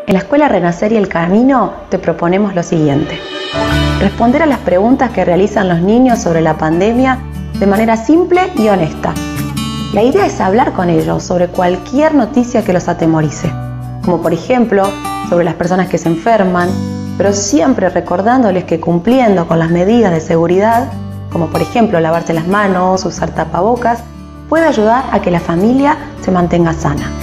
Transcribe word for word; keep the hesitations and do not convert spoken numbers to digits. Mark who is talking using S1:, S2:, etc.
S1: En la Escuela Renacer y el Camino te proponemos lo siguiente: responder a las preguntas que realizan los niños sobre la pandemia de manera simple y honesta. La idea es hablar con ellos sobre cualquier noticia que los atemorice, como por ejemplo sobre las personas que se enferman, pero siempre recordándoles que cumpliendo con las medidas de seguridad, como por ejemplo lavarse las manos, usar tapabocas, puede ayudar a que la familia se mantenga sana.